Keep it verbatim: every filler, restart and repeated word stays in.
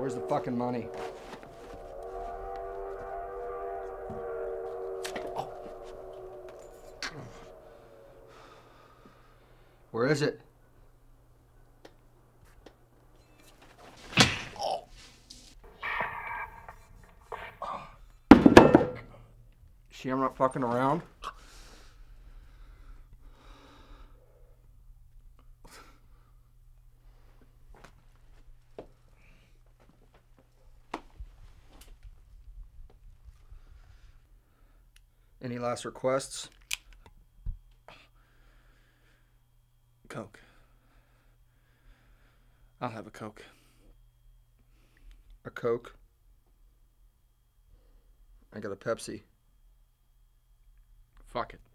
Where's the fucking money? Oh. Where is it? Oh. See, I'm not fucking around. Any last requests? Coke. I'll have a Coke. A Coke? I got a Pepsi. Fuck it.